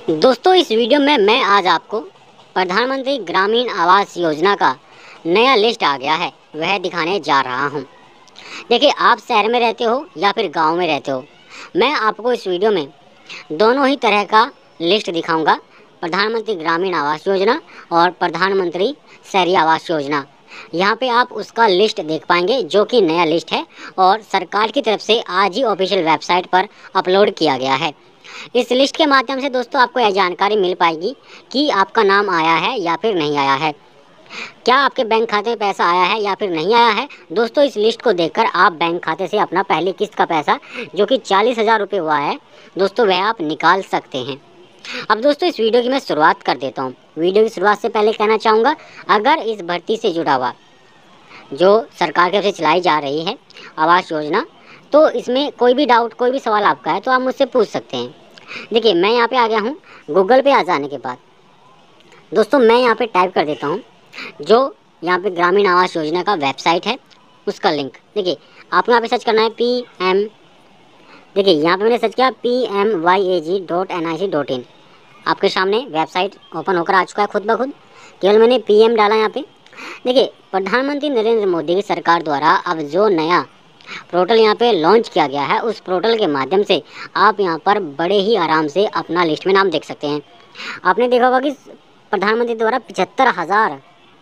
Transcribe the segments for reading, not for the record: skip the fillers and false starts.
दोस्तों इस वीडियो में मैं आज आपको प्रधानमंत्री ग्रामीण आवास योजना का नया लिस्ट आ गया है वह दिखाने जा रहा हूं। देखिए, आप शहर में रहते हो या फिर गांव में रहते हो, मैं आपको इस वीडियो में दोनों ही तरह का लिस्ट दिखाऊंगा। प्रधानमंत्री ग्रामीण आवास योजना और प्रधानमंत्री शहरी आवास योजना। यहाँ पे आप उसका लिस्ट देख पाएंगे जो कि नया लिस्ट है और सरकार की तरफ से आज ही ऑफिशियल वेबसाइट पर अपलोड किया गया है। इस लिस्ट के माध्यम से दोस्तों आपको यह जानकारी मिल पाएगी कि आपका नाम आया है या फिर नहीं आया है, क्या आपके बैंक खाते में पैसा आया है या फिर नहीं आया है। दोस्तों इस लिस्ट को देखकर आप बैंक खाते से अपना पहली किस्त का पैसा जो कि 40,000 रुपये हुआ है दोस्तों वह आप निकाल सकते हैं। अब दोस्तों इस वीडियो की मैं शुरुआत कर देता हूँ। वीडियो की शुरुआत से पहले कहना चाहूँगा, अगर इस भर्ती से जुड़ा हुआ जो सरकार की ओर से चलाई जा रही है आवास योजना, तो इसमें कोई भी डाउट कोई भी सवाल आपका है तो आप मुझसे पूछ सकते हैं। देखिए, मैं यहाँ पे आ गया हूँ। गूगल पे आ जाने के बाद दोस्तों मैं यहाँ पे टाइप कर देता हूँ जो यहाँ पे ग्रामीण आवास योजना का वेबसाइट है उसका लिंक। देखिए, आपको यहाँ पे सर्च करना है PM। देखिए, यहाँ पे मैंने सर्च किया PMYAG.NIC.in। आपके सामने वेबसाइट ओपन होकर आ चुका है खुद ब खुद। केवल मैंने PM डाला यहाँ पे। देखिए, प्रधानमंत्री नरेंद्र मोदी की सरकार द्वारा अब जो नया पोर्टल यहाँ पे लॉन्च किया गया है, उस पोर्टल के माध्यम से आप यहाँ पर बड़े ही आराम से अपना लिस्ट में नाम देख सकते हैं। आपने देखा होगा कि प्रधानमंत्री द्वारा 75,000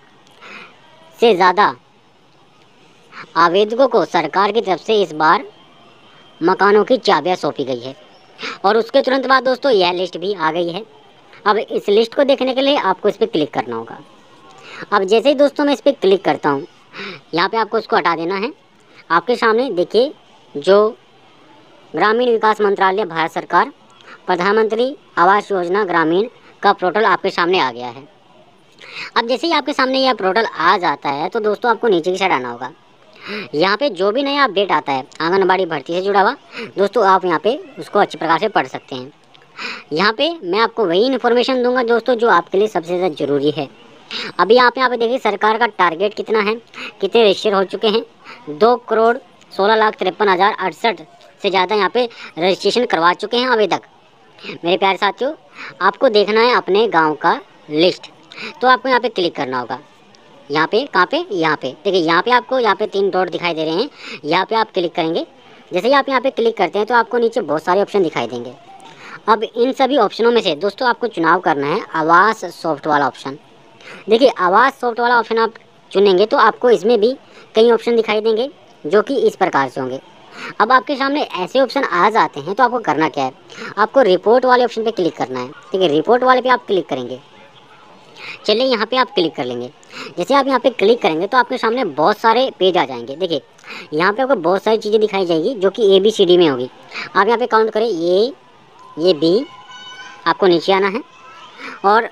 से ज़्यादा आवेदकों को सरकार की तरफ से इस बार मकानों की चाबियाँ सौंपी गई है और उसके तुरंत बाद दोस्तों यह लिस्ट भी आ गई है। अब इस लिस्ट को देखने के लिए आपको इस पर क्लिक करना होगा। अब जैसे ही दोस्तों मैं इस पर क्लिक करता हूँ, यहाँ पे आपको उसको हटा देना है। आपके सामने देखिए जो ग्रामीण विकास मंत्रालय भारत सरकार प्रधानमंत्री आवास योजना ग्रामीण का पोर्टल आपके सामने आ गया है। अब जैसे ही आपके सामने यह पोर्टल आ जाता है तो दोस्तों आपको नीचे की साइड आना होगा। यहाँ पे जो भी नया अपडेट आता है आंगनबाड़ी भर्ती से जुड़ा हुआ दोस्तों, आप यहाँ पे उसको अच्छी प्रकार से पढ़ सकते हैं। यहाँ पे मैं आपको वही इन्फॉर्मेशन दूंगा दोस्तों जो आपके लिए सबसे ज़्यादा ज़रूरी है। अभी आप यहाँ पे देखिए सरकार का टारगेट कितना है, कितने रजिस्टर हो चुके हैं। 2,16,53,068 से ज़्यादा यहाँ पे रजिस्ट्रेशन करवा चुके हैं आवेदक। मेरे प्यारे साथियों, आपको देखना है अपने गांव का लिस्ट, तो आपको यहाँ पे क्लिक करना होगा। यहाँ पे कहाँ पे, यहाँ पे देखिए, यहाँ पे आपको यहाँ पे 3 डॉट दिखाई दे रहे हैं। यहाँ पे आप क्लिक करेंगे। जैसे ही आप यहाँ पे क्लिक करते हैं तो आपको नीचे बहुत सारे ऑप्शन दिखाई देंगे। अब इन सभी ऑप्शनों में से दोस्तों आपको चुनाव करना है आवास सॉफ्ट वाला ऑप्शन। देखिए, आवास सॉफ्ट वाला ऑप्शन आप चुनेंगे तो आपको इसमें भी कई ऑप्शन दिखाई देंगे जो कि इस प्रकार से होंगे। अब आपके सामने ऐसे ऑप्शन आ जाते हैं तो आपको करना क्या है, आपको रिपोर्ट वाले ऑप्शन पे क्लिक करना है। ठीक है, रिपोर्ट वाले पे आप क्लिक करेंगे। चलिए, यहाँ पे आप क्लिक कर लेंगे। जैसे आप यहाँ पे क्लिक करेंगे तो आपके सामने बहुत सारे पेज आ जाएंगे। देखिए, यहाँ पे आपको बहुत सारी चीज़ें दिखाई जाएगी जो कि ABCD में होगी। आप यहाँ पे काउंट करें, ये B, आपको नीचे आना है और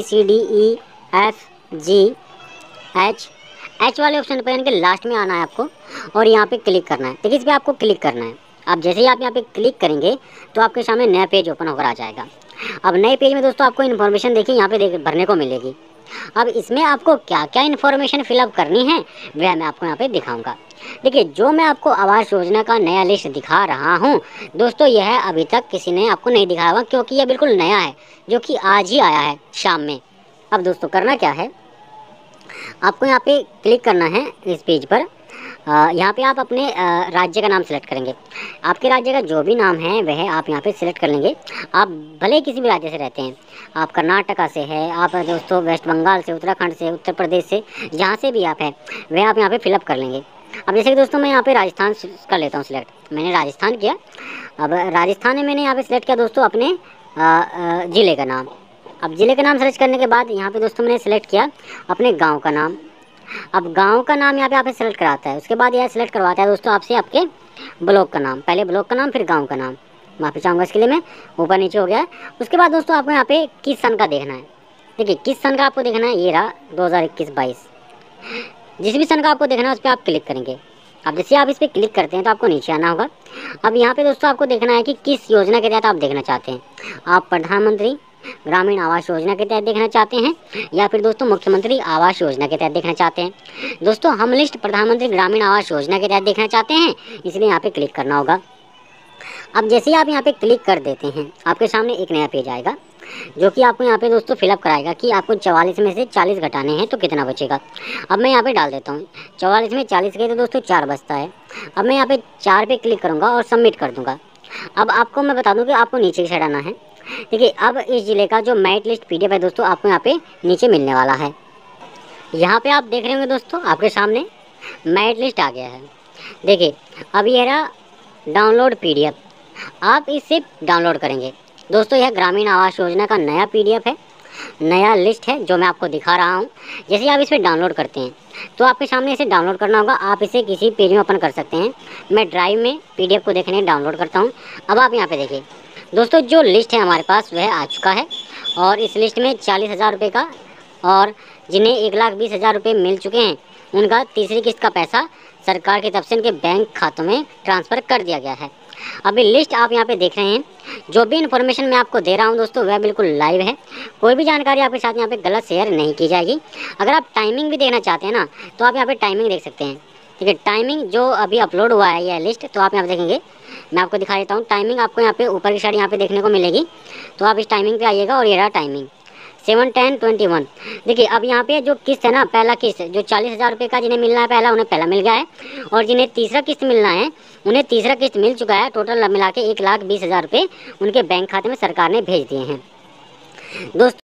ABCDEFGH वाले ऑप्शन पर यानी कि लास्ट में आना है आपको और यहाँ पे क्लिक करना है। देखिए, इस पर आपको क्लिक करना है। अब जैसे ही आप यहाँ पे क्लिक करेंगे तो आपके सामने नया पेज ओपन होकर आ जाएगा। अब नए पेज में दोस्तों आपको इन्फॉर्मेशन देखिए यहाँ पे भरने को मिलेगी। अब इसमें आपको क्या क्या इन्फॉर्मेशन फिलअप करनी है वह मैं आपको यहाँ पे दिखाऊंगा। देखिए, जो मैं आपको आवास योजना का नया लिस्ट दिखा रहा हूँ दोस्तों, यह अभी तक किसी ने आपको नहीं दिखाया हुआ क्योंकि यह बिल्कुल नया है जो कि आज ही आया है शाम में। अब दोस्तों करना क्या है, आपको यहाँ पे क्लिक करना है इस पेज पर। यहाँ पे आप अपने राज्य का नाम सेलेक्ट करेंगे। आपके राज्य का जो भी नाम है वह आप यहाँ पे सिलेक्ट कर लेंगे। आप भले किसी भी राज्य से रहते हैं, आप कर्नाटका से है, आप दोस्तों वेस्ट बंगाल से, उत्तराखंड से, उत्तर प्रदेश से, जहाँ से भी आप हैं वह आप यहाँ पे फिलअप कर लेंगे। अब जैसे कि दोस्तों मैं यहाँ पे राजस्थान कर लेता हूँ सिलेक्ट। मैंने राजस्थान किया। अब राजस्थान में मैंने यहाँ पे सिलेक्ट किया दोस्तों अपने ज़िले का नाम। अब ज़िले का नाम सर्च करने के बाद यहाँ पे दोस्तों मैंने सेलेक्ट किया अपने गांव का नाम। अब गांव का नाम यहाँ पे आप सेलेक्ट कराता है। उसके बाद यह सेलेक्ट करवाता है दोस्तों आपसे आपके ब्लॉक का नाम। पहले ब्लॉक का नाम फिर गांव का नाम। माफ़ी चाहूँगा इसके लिए, मैं ऊपर नीचे हो गया है। उसके बाद दोस्तों आपको यहाँ पे किस सन का देखना है। देखिए, किस सन का आपको देखना है, ये रहा 2021-22। जिस भी सन का आपको देखना है उस पर आप क्लिक करेंगे। अब जैसे आप इस पर क्लिक करते हैं तो आपको नीचे आना होगा। अब यहाँ पे दोस्तों आपको देखना है कि किस योजना के तहत आप देखना चाहते हैं। आप प्रधानमंत्री ग्रामीण आवास योजना के तहत देखना चाहते हैं या फिर दोस्तों मुख्यमंत्री आवास योजना के तहत देखना चाहते हैं। दोस्तों हम लिस्ट प्रधानमंत्री ग्रामीण आवास योजना के तहत देखना चाहते हैं, इसलिए यहाँ पे क्लिक करना होगा। अब जैसे ही आप यहाँ पे क्लिक कर देते हैं, आपके सामने एक नया पेज आएगा जो कि आपको यहाँ पे दोस्तों फिलअप कराएगा कि आपको 44 में से 40 घटाने हैं तो कितना बचेगा। अब मैं यहाँ पे डाल देता हूँ 44 में 40 गए तो दोस्तों 4 बचता है। अब मैं यहाँ पे 4 पे क्लिक करूँगा और सबमिट कर दूँगा। अब आपको मैं बता दूँ कि आपको नीचे की साइड आना है। देखिए, अब इस जिले का जो मेरिट लिस्ट PDF है दोस्तों, आपको यहाँ पे नीचे मिलने वाला है। यहाँ पे आप देख रहे होंगे दोस्तों, आपके सामने मेरिट लिस्ट आ गया है। देखिए, अब ये रहा डाउनलोड PDF, आप इसे डाउनलोड करेंगे। दोस्तों, यह ग्रामीण आवास योजना का नया PDF है, नया लिस्ट है जो मैं आपको दिखा रहा हूँ। जैसे आप इस पर डाउनलोड करते हैं तो आपके सामने इसे डाउनलोड करना होगा। आप इसे किसी पेज में ओपन कर सकते हैं। मैं ड्राइव में PDF को देखने डाउनलोड करता हूँ। अब आप यहाँ पे देखिए दोस्तों, जो लिस्ट है हमारे पास वह आ चुका है और इस लिस्ट में 40,000 रुपये का, और जिन्हें 1,20,000 रुपये मिल चुके हैं उनका तीसरी किस्त का पैसा सरकार की तरफ से उनके बैंक खातों में ट्रांसफ़र कर दिया गया है। अभी लिस्ट आप यहाँ पे देख रहे हैं। जो भी इन्फॉर्मेशन मैं आपको दे रहा हूँ दोस्तों, वह बिल्कुल लाइव है। कोई भी जानकारी आपके साथ यहाँ पे गलत शेयर नहीं की जाएगी। अगर आप टाइमिंग भी देखना चाहते हैं ना, तो आप यहाँ पे टाइमिंग देख सकते हैं। ठीक है, टाइमिंग जो अभी अपलोड हुआ है यह लिस्ट, तो आप यहाँ पे देखेंगे। मैं आपको दिखा देता हूँ। टाइमिंग आपको यहाँ पे ऊपर की साइड यहाँ पे देखने को मिलेगी, तो आप इस टाइमिंग पे आइएगा और ये रहा टाइमिंग 7:10:21। देखिए, अब यहाँ पे जो किस्त है ना, पहला किस्त जो 40,000 रुपये का जिन्हें मिलना है पहला, उन्हें पहला मिल गया है, और जिन्हें तीसरा किस्त मिलना है उन्हें तीसरा किस्त मिल चुका है। टोटल मिला के 1,20,000 रुपये उनके बैंक खाते में सरकार ने भेज दिए हैं। दोस्तों